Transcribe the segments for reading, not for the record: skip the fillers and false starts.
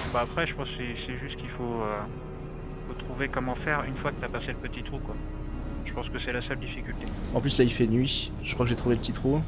Bah après, je pense que c'est juste qu'il faut trouver comment faire une fois que t'as passé le petit trou, quoi. Je pense que c'est la seule difficulté. En plus là il fait nuit, je crois que j'ai trouvé le petit trou.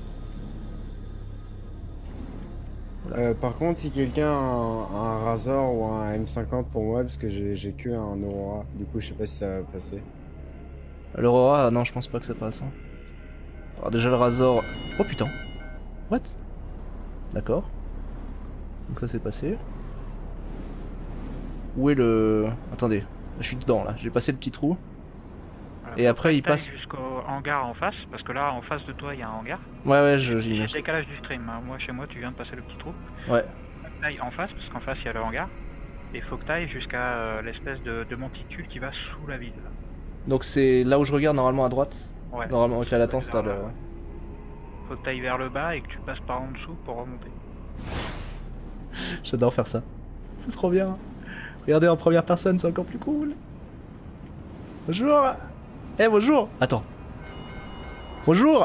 Par contre, si quelqu'un a un Razor ou un M50 pour moi, parce que j'ai que un Aurora, du coup je sais pas si ça va passer. L'Aurora, non je pense pas que ça passe. Hein. Alors déjà le Razor... Oh putain. What? D'accord. Donc ça c'est passé. Où est le... Attendez, je suis dedans là, j'ai passé le petit trou. Voilà, Et après il taille passe... jusqu'au hangar en face, parce que là, en face de toi, il y a un hangar. Ouais C'est le j'imagine. décalage du stream. Hein. Moi, chez moi, tu viens de passer le petit trou. Ouais. Taille en face, parce qu'en face, il y a le hangar. Et faut que tu ailles jusqu'à l'espèce de monticule qui va sous la ville. Là. Donc c'est là où je regarde normalement à droite. Ouais. Normalement avec la latence t'as le... Faut que tu ailles vers le bas et que tu passes par en dessous pour remonter. J'adore faire ça. C'est trop bien. Regardez en première personne, c'est encore plus cool. Bonjour. Eh bonjour. Attends. Bonjour.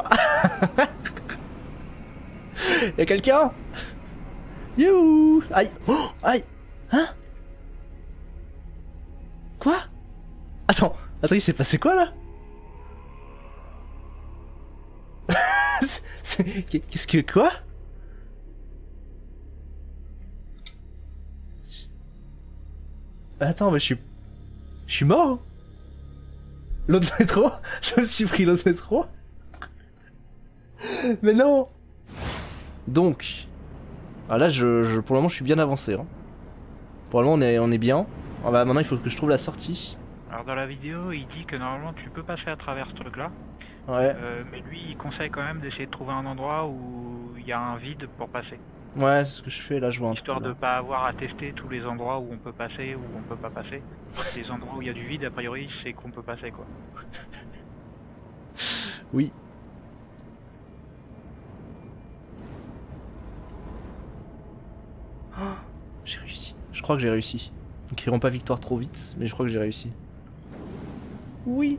Y'a quelqu'un? Youhou. Aïe. Oh, aïe. Hein? Quoi? Attends, il s'est passé quoi là? Qu'est-ce que... Quoi? Attends, mais je suis mort? L'autre métro? Je me suis pris l'autre métro? Mais non! Donc... Ah là, pour le moment, je suis bien avancé. Hein. Pour le moment, on est bien. Ah bah, maintenant, il faut que je trouve la sortie. Alors dans la vidéo, il dit que normalement tu peux passer à travers ce truc-là. Ouais. Mais lui, il conseille quand même d'essayer de trouver un endroit où il y a un vide pour passer. Ouais, c'est ce que je fais là, je vois un truc. Histoire de pas avoir à tester tous les endroits où on peut passer ou on peut pas passer. Les endroits où il y a du vide, a priori, c'est qu'on peut passer quoi. Oui. Oh, j'ai réussi. Je crois que j'ai réussi. Ils crieront pas victoire trop vite, mais je crois que j'ai réussi. Oui.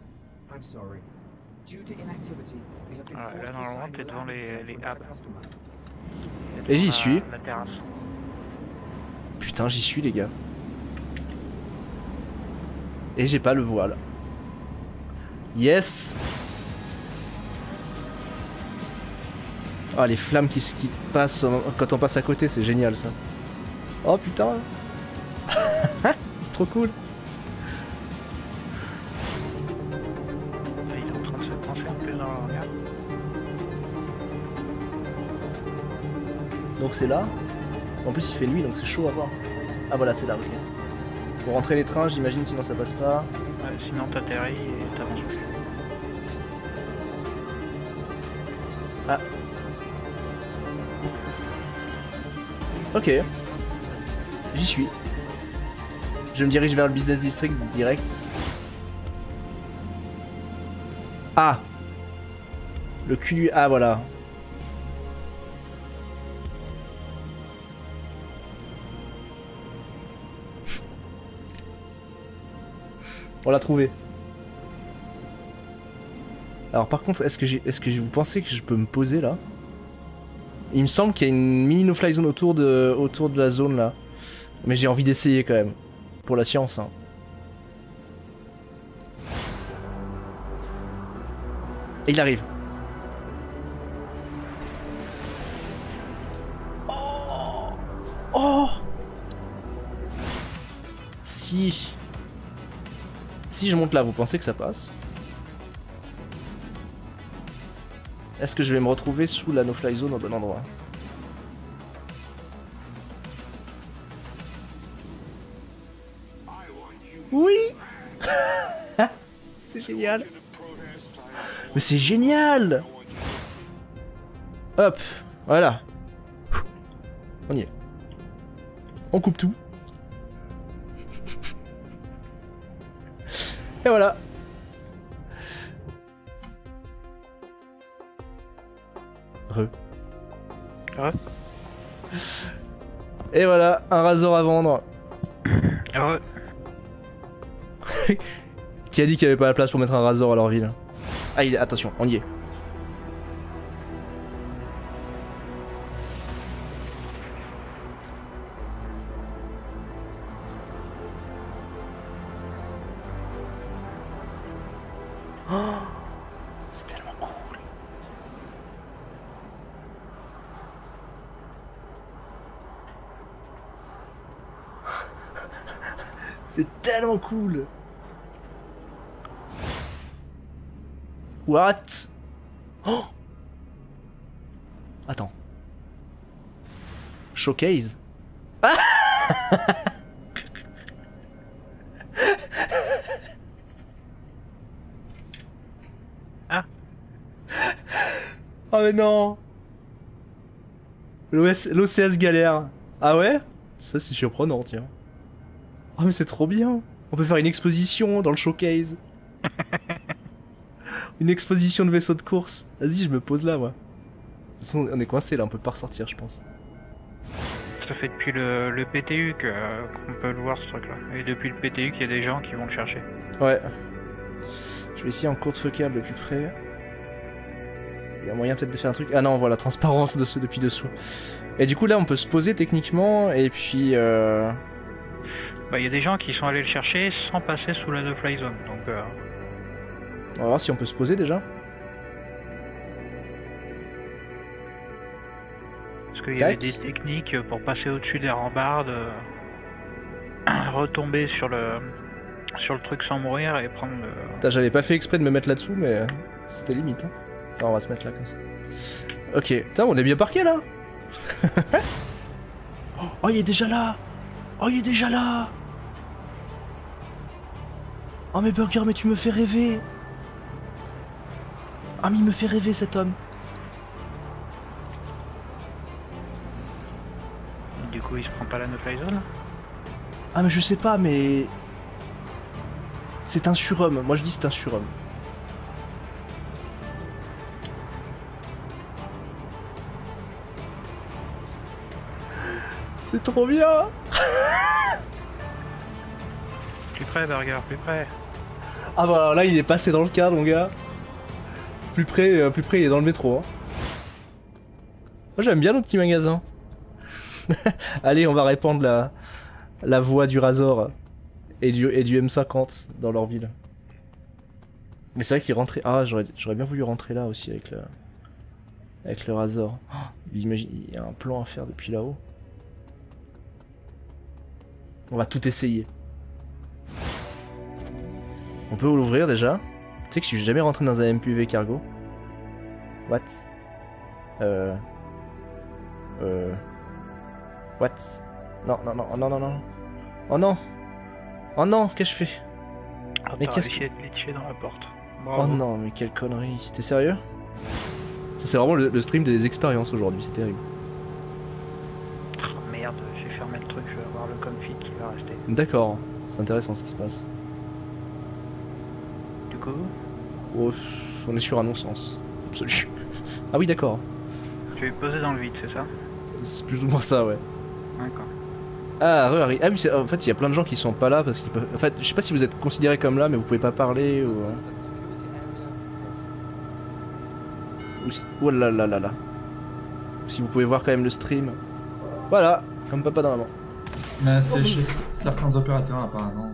Voilà, là normalement t'es devant les hubs. Et j'y suis. La terrasse. Putain, j'y suis les gars. Et j'ai pas le voile. Yes. Ah les flammes qui passent quand on passe à côté, c'est génial ça. Oh putain. C'est trop cool. Il est en train de se concentrer dans le hangar. Donc c'est là. En plus il fait nuit donc c'est chaud à voir. Ah voilà c'est là, ok. Pour rentrer les trains j'imagine sinon ça passe pas. Ouais, sinon t'atterris et t'avances plus. Ah. Ok. J'y suis. Je me dirige vers le business district direct. Ah. Le cul du... Ah voilà. On l'a trouvé. Alors par contre, est-ce que vous pensez que je peux me poser là? Il me semble qu'il y a une mini no-fly zone autour de la zone là. Mais j'ai envie d'essayer quand même. Pour la science. Hein. Et il arrive. Oh, oh. Si je monte là, vous pensez que ça passe? Est-ce que je vais me retrouver sous la no-fly zone au bon endroit? Oui. C'est génial. Mais c'est génial. Hop, voilà. On y est. On coupe tout. Et voilà. Et voilà, un Razor à vendre. Heureux. Qui a dit qu'il n'y avait pas la place pour mettre un Razor à leur ville? Ah, attention, on y est. C'est tellement cool. C'est tellement cool. What? Oh! Attends. Showcase? Ah! Ah. Oh mais non. L'OCS galère. Ah ouais? Ça c'est surprenant, tiens. Oh mais c'est trop bien. On peut faire une exposition dans le showcase. Une exposition de vaisseaux de course. Vas-y, je me pose là, moi. De toute façon, on est coincé là, on peut pas ressortir, je pense. Ça fait depuis le PTU qu'on peut le voir ce truc là. Et depuis le PTU qu'il y a des gens qui vont le chercher. Ouais. Je vais essayer en courte focale de plus près. Il y a moyen peut-être de faire un truc. Ah non, on voit la transparence depuis dessous. Et du coup là on peut se poser techniquement et puis Bah il y a des gens qui sont allés le chercher sans passer sous la no-fly zone. Donc on va voir si on peut se poser déjà. Parce qu'il y avait des techniques pour passer au-dessus des rambardes, retomber sur le truc sans mourir et prendre le... Putain, j'avais pas fait exprès de me mettre là-dessous mais c'était limite hein. Alors, on va se mettre là comme ça. Ok, putain on est bien parqué là. Oh il est déjà là. Oh il est déjà là. Oh mais Burger mais tu me fais rêver. Ah mais il me fait rêver cet homme. Du coup il se prend pas la no-fly zone? Ah mais je sais pas mais... C'est un surhomme, moi je dis c'est un surhomme. C'est trop bien. Plus près Burger, plus près. Ah bah là il est passé dans le cadre mon gars. Plus près il est dans le métro. Hein. Moi j'aime bien nos petits magasins. Allez on va répandre la voix du Razor et du M50 dans leur ville. Mais c'est vrai qu'il rentrait... Ah j'aurais bien voulu rentrer là aussi avec le Razor. Oh, imagine, il y a un plan à faire depuis là-haut. On va tout essayer. On peut l'ouvrir déjà. Tu sais que je suis jamais rentré dans un MPV cargo. What? What? Non, non, non, non, non, non. Oh non! Oh non, qu'est-ce que je fais? Ah, mais t'as qu'est-ce réussi à te glitcher dans la porte. Oh Bravo. non, mais quelle connerie. T'es sérieux? C'est vraiment le stream des expériences aujourd'hui, c'est terrible. Oh, merde, j'ai fermé le truc, je vais avoir le config qui va rester. D'accord, c'est intéressant ce qui se passe. Du coup, Oh, on est sur un non-sens. Absolu. Ah oui, d'accord. tu es posé dans le vide, c'est ça? C'est plus ou moins ça, ouais. D'accord. Ah, Harry. Ah oui, en fait, il y a plein de gens qui sont pas là parce qu'ils peuvent... En fait, je sais pas si vous êtes considérés comme là, mais vous pouvez pas parler ou... Oh là là là là. Si vous pouvez voir quand même le stream. Voilà, comme papa dans maman. Mais c'est chez certains opérateurs apparemment.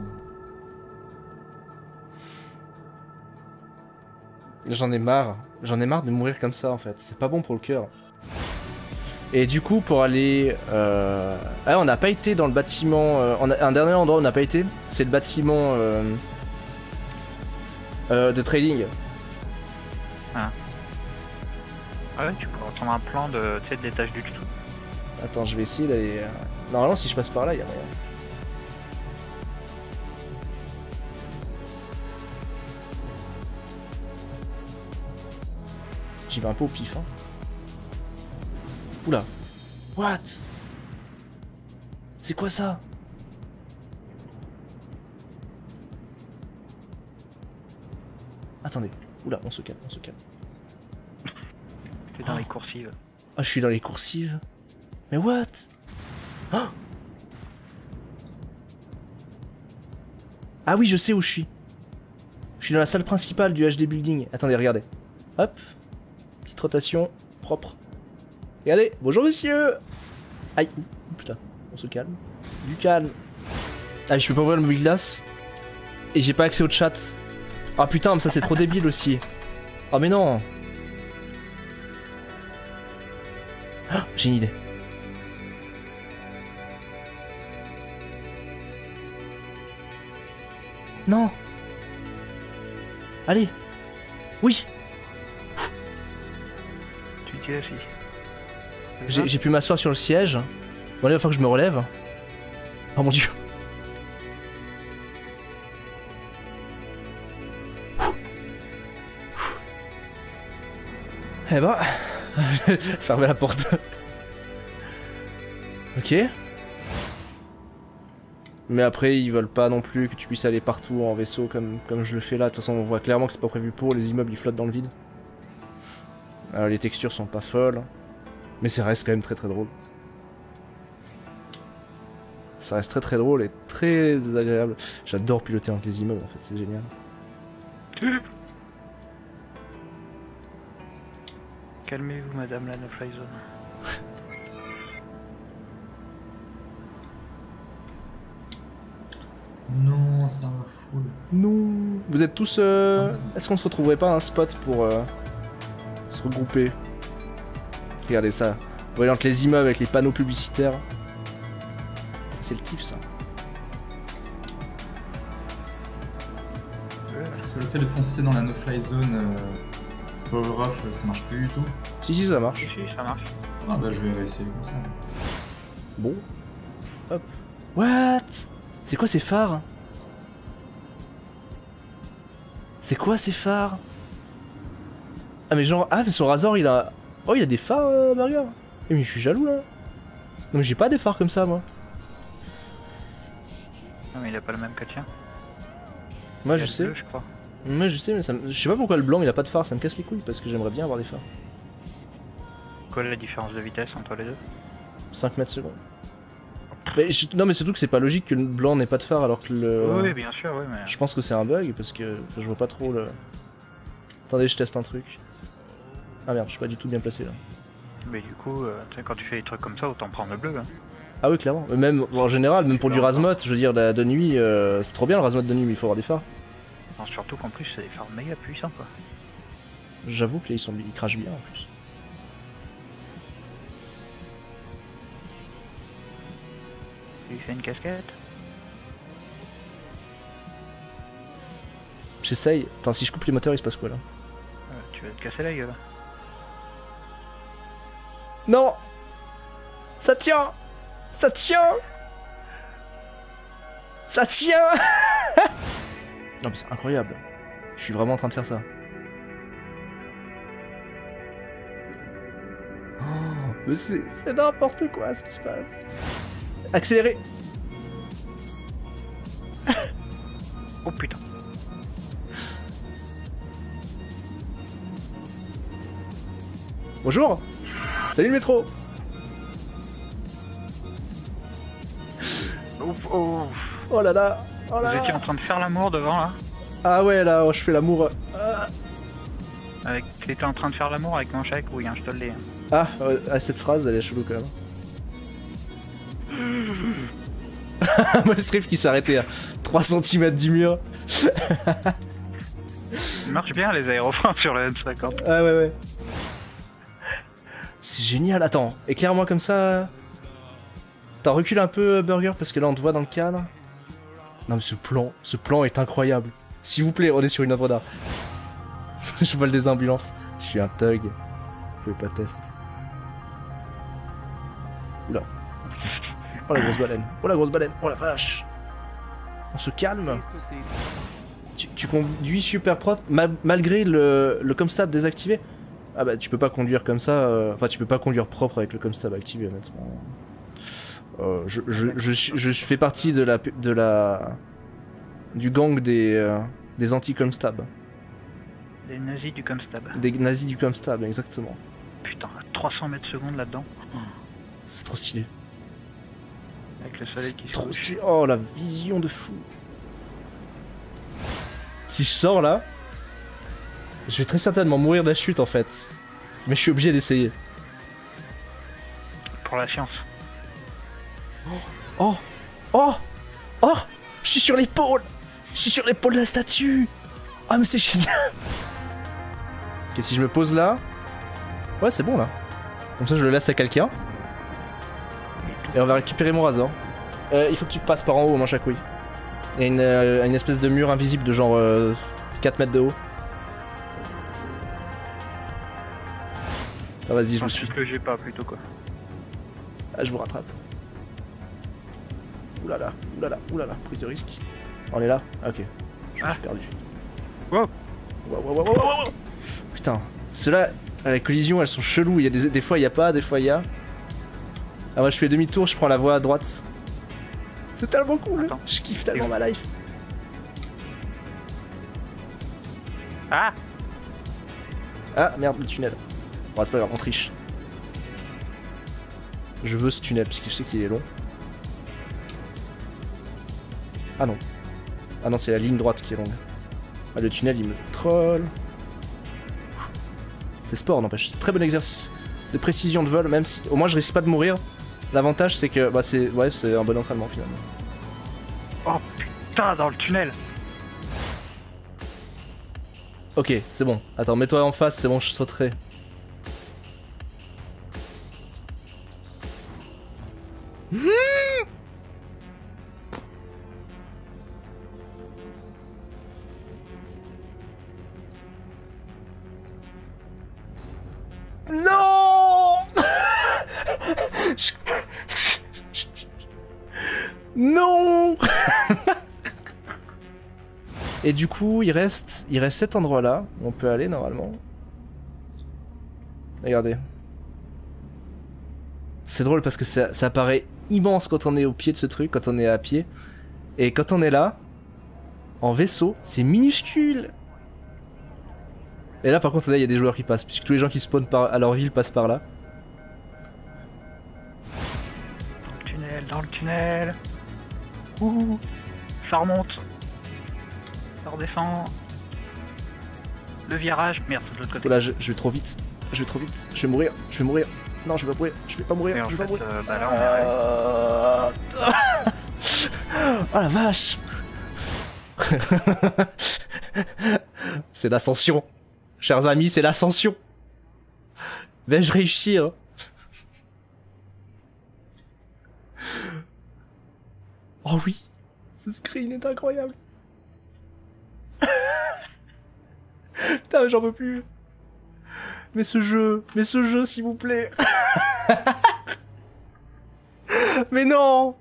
J'en ai marre de mourir comme ça en fait, c'est pas bon pour le cœur. Et du coup pour aller... Ah on n'a pas été dans le bâtiment... Un dernier endroit où on n'a pas été, c'est le bâtiment de trading. Ah. Ah ouais, tu pourrais prendre un plan de l'étage du dessous. Attends, je vais essayer d'aller... Normalement si je passe par là, il y a rien. J'y vais un peu au pif, hein. Oula. What? C'est quoi ça? Attendez. Oula, on se calme, on se calme. T'es dans les coursives. Ah, je suis dans les coursives. Mais what? Oh, ah oui, je sais où je suis. Je suis dans la salle principale du HD Building. Attendez, regardez. Hop. Petite rotation propre. Regardez. Bonjour monsieur. Aïe. Putain. On se calme. Du calme. Ah, je peux pas ouvrir le mobile glace. Et j'ai pas accès au chat. Ah putain, mais ça c'est trop débile aussi. Oh mais non. Ah, j'ai une idée. Non. Allez. Oui. Tu t'y assis. J'ai pu m'asseoir sur le siège. Bon, là, il va falloir que je me relève. Oh mon dieu. Eh ben. Fermez la porte. Ok. Mais après, ils veulent pas non plus que tu puisses aller partout en vaisseau comme je le fais là. De toute façon, on voit clairement que c'est pas prévu pour. Les immeubles ils flottent dans le vide. Les textures sont pas folles. Mais ça reste quand même très très drôle. Ça reste très très drôle et très agréable. J'adore piloter entre les immeubles en fait, c'est génial. Calmez-vous madame la no-fly zone. Non, ça me fout. Non. Vous êtes tous... Est-ce qu'on se retrouverait pas à un spot pour se regrouper? Regardez ça. Vous voyez entre les immeubles avec les panneaux publicitaires. Ça c'est le kiff ça. Parce que le fait de foncer dans la no-fly zone power off, ça marche plus du tout. Si ça marche. Si, ça marche. Ah bah je vais essayer comme ça. Bon. Hop. What? C'est quoi ces phares? C'est quoi ces phares? Ah mais genre... Ah mais son Razor il a... Oh il a des phares Burger. Mais je suis jaloux là. Non mais j'ai pas des phares comme ça moi. Non mais il a pas le même que le tien. Moi Il je a le sais. bleu, je crois. Moi je sais mais ça me... je sais pas pourquoi le blanc il a pas de phare, ça me casse les couilles parce que j'aimerais bien avoir des phares. Quelle est la différence de vitesse entre les deux? 5 mètres secondes. Mais non mais surtout que c'est pas logique que le blanc n'ait pas de phare alors que le... Oui bien sûr, oui mais... Je pense que c'est un bug parce que je vois pas trop le... Attendez je teste un truc. Ah merde je suis pas du tout bien placé là. Mais du coup, tu sais, quand tu fais des trucs comme ça, autant prendre le bleu. Hein. Ah oui clairement, même en général, même pour du Razmot, je veux dire de nuit, c'est trop bien le Razmot de nuit mais il faut avoir des phares. Non, surtout qu'en plus c'est des phares méga puissants quoi. J'avoue que là ils crachent bien en plus. Il fait une casquette. J'essaye. Attends, si je coupe les moteurs, il se passe quoi là? Tu vas te casser la gueule. Non! Ça tient! Ça tient! Ça tient! Non mais c'est incroyable. Je suis vraiment en train de faire ça. Oh, mais c'est n'importe quoi ce qui se passe. Accélérez! Oh putain. Bonjour! Salut le métro! Ouf, oh. Oh là là! Oh là Vous étiez là! en train de faire l'amour devant là? Ah ouais là, je fais l'amour. T'étais en train de faire l'amour avec mon chèque? Oui, hein, je te le dis. Ah, cette phrase elle est chelou quand même. Moi Strip qui s'arrêtait à 3 cm du mur. Il marche bien les aéroplanes sur le M50. Ah ouais. C'est génial, attends, éclaire-moi comme ça. T'as reculé un peu Burger parce que là on te voit dans le cadre. Non mais ce plan est incroyable. S'il vous plaît, on est sur une œuvre d'art. Je vole des ambulances. Je suis un thug. Vous pouvez pas tester. Oula. Oh, putain. Oh la grosse baleine. Oh la grosse baleine. Oh la vache. On se calme. Tu conduis super propre malgré le comstab désactivé. Ah bah tu peux pas conduire comme ça. Enfin tu peux pas conduire propre avec le comstab activé honnêtement. Je fais partie du gang des anti-comstab. Des nazis du Comstab. Des nazis du comstab, exactement. Putain, 300 mètres secondes là-dedans. C'est trop stylé. Avec le soleil qui se Trop couche. stylé. Oh la vision de fou. Si je sors là, je vais très certainement mourir de la chute en fait. Mais je suis obligé d'essayer. Pour la science. Oh, je suis sur l'épaule. Je suis sur l'épaule de la statue. Ah mais c'est génial. Ok, si je me pose là... Ouais, c'est bon là. Comme ça, je le laisse à quelqu'un. Et on va récupérer mon Razor. Il faut que tu passes par en haut, mon chacouille. Il y a une espèce de mur invisible de genre 4 mètres de haut. Ah vas-y, je vous suis. C'est ce que j'ai pas plutôt quoi. Ah, je vous rattrape. Oulala, oulala, oulala, prise de risque. On est là? Ah, ok. Je me suis perdu. Wow. Wow. Putain, ceux-là, à la collision, elles sont cheloues. Il y a des fois, il n'y a pas, des fois, il y a. Ah, moi, je fais demi-tour, je prends la voie à droite. C'est tellement cool. Attends. Je kiffe tellement ma life. Ah. Ah, merde, le tunnel. Bon, c'est pas grave, on triche. Je veux ce tunnel, parce que je sais qu'il est long. Ah non. Ah non, c'est la ligne droite qui est longue. Ah, le tunnel, il me troll. C'est sport, n'empêche. Très bon exercice de précision de vol, même si au moins je risque pas de mourir. L'avantage, c'est que bah, c'est un bon entraînement finalement. Oh putain, dans le tunnel. Ok, c'est bon. Attends, mets-toi en face, c'est bon, je sauterai. Non. Non. Et du coup, il reste cet endroit-là où on peut aller normalement. Regardez. C'est drôle parce que ça paraît immense quand on est au pied de ce truc, quand on est à pied. Et quand on est là, en vaisseau, c'est minuscule. Et là par contre, là il y a des joueurs qui passent, puisque tous les gens qui spawnent à leur ville passent par là. Dans le tunnel. Ouh, ça remonte. Ça redescend. Le virage. Merde, c'est de l'autre côté. Oh là, je vais trop vite. Je vais trop vite. Je vais mourir. Je vais mourir. Non, je vais pas mourir. Je vais pas mourir. Et en Je vais fait, pas mourir. bah là, Oh la vache. C'est l'ascension. Chers amis, c'est l'ascension. Vais-je réussir? Oh oui. Ce screen est incroyable. Putain, j'en peux plus. Mais ce jeu, s'il vous plaît. Mais non.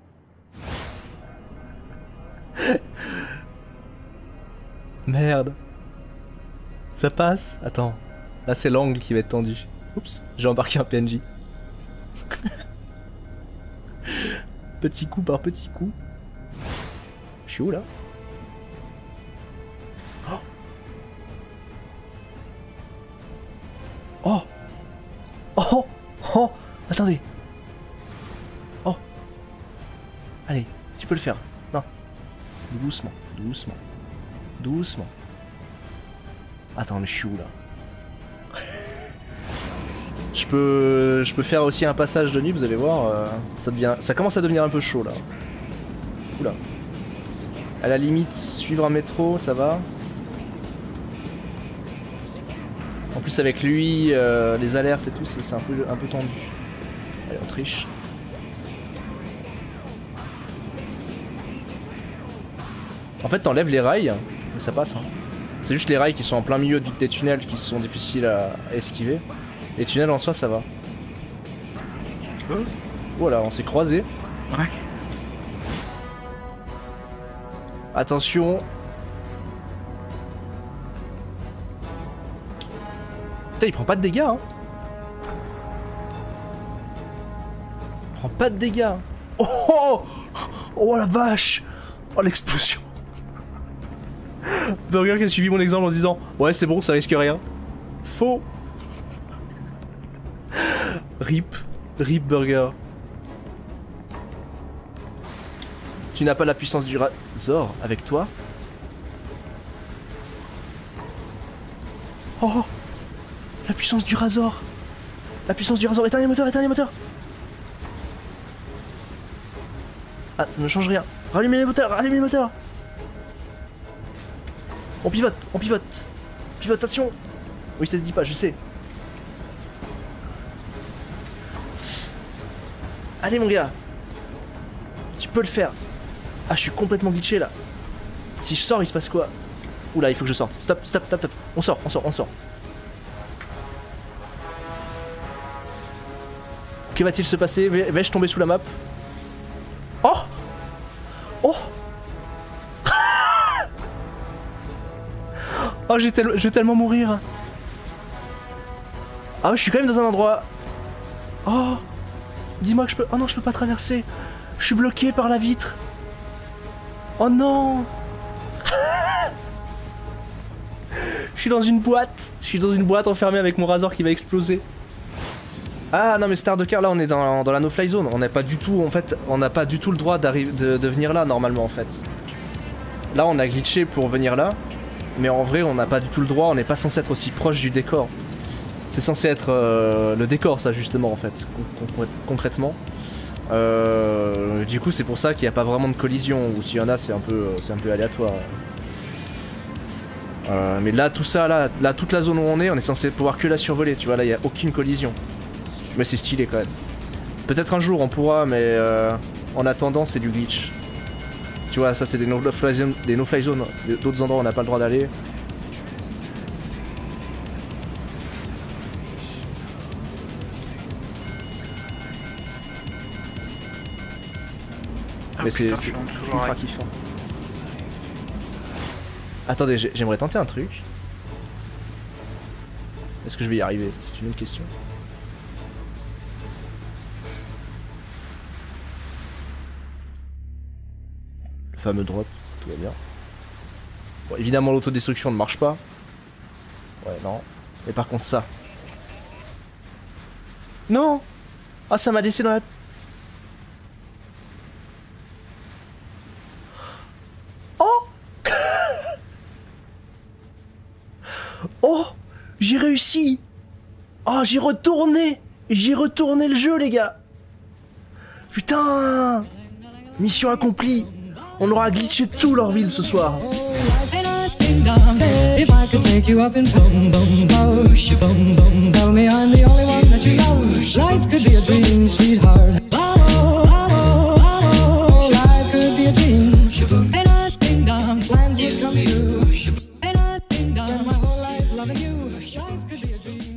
Merde. Ça passe? Attends. Là, c'est l'angle qui va être tendu. Oups, j'ai embarqué un PNJ. Petit coup par petit coup. Je suis où là? Oh! Oh! Oh! Attendez! Oh! Allez, tu peux le faire. Non. Doucement, doucement. Doucement. Attends, mais je suis où là? Je peux faire aussi un passage de nuit, vous allez voir. Ça commence à devenir un peu chaud là. Oula. À la limite, suivre un métro, ça va. En plus avec lui, les alertes et tout, c'est un peu tendu. Allez, on triche. En fait, t'enlèves les rails, mais ça passe. Hein. C'est juste les rails qui sont en plein milieu des tunnels qui sont difficiles à esquiver. Les tunnels en soi, ça va. Voilà, on s'est croisés. Ouais. Attention. Putain, il prend pas de dégâts, hein. Il prend pas de dégâts. Oh, oh, oh la vache. Oh l'explosion. Burger qui a suivi mon exemple en se disant ouais c'est bon, ça risque rien. Faux. RIP. RIP Burger. Tu n'as pas la puissance du Razor avec toi? Oh! La puissance du Razor! La puissance du Razor! Éteins les moteurs, éteins les moteurs! Ah, ça ne change rien. Rallumez les moteurs, rallumez les moteurs! On pivote, on pivote. Pivotation. Oui, ça se dit pas, je sais. Allez mon gars. Tu peux le faire. Ah, je suis complètement glitché là. Si je sors, il se passe quoi? Oula, il faut que je sorte. Stop, stop, stop, stop. On sort, on sort, on sort. Que va-t-il se passer? Vais-je tomber sous la map? Oh! Oh! Oh, je vais tellement mourir. Ah ouais, je suis quand même dans un endroit... Oh! Dis-moi que je peux... Oh non, je peux pas traverser. Je suis bloqué par la vitre. Oh non! Je suis dans une boîte. Je suis dans une boîte enfermée avec mon rasoir qui va exploser. Ah non mais Star de Car, là on est dans la no-fly zone. On n'a pas du tout, en fait, on n'a pas du tout le droit de venir là normalement en fait. Là on a glitché pour venir là. Mais en vrai on n'a pas du tout le droit, on n'est pas censé être aussi proche du décor. C'est censé être le décor ça justement en fait, concrètement. Du coup c'est pour ça qu'il n'y a pas vraiment de collision, ou s'il y en a c'est un peu aléatoire. Mais là tout ça, là toute la zone où on est censé pouvoir que la survoler, tu vois, là il n'y a aucune collision. Mais c'est stylé quand même. Peut-être un jour on pourra, mais en attendant c'est du glitch. Tu vois, ça c'est des no-fly zones, d'autres endroits où on n'a pas le droit d'aller. Mais c'est ultra kiffant. Attendez, j'aimerais tenter un truc. Est-ce que je vais y arriver? C'est une autre question. Le fameux drop, tout va bien. Bon, évidemment l'autodestruction ne marche pas. Ouais, non. Mais par contre ça. Non! Ah, ça m'a laissé dans la... Oh! Oh! J'ai réussi! Oh, j'ai retourné! J'ai retourné le jeu, les gars! Putain! Mission accomplie! On aura glitché tout leur ville ce soir! If I could take you up in boom boom bush, boom boom, tell me I'm the only one that you know. Life could be a dream, sweetheart. Life could be a dream. And I ding dong, plans would come true. And I ding dong, my whole life loving you. Life could be a dream.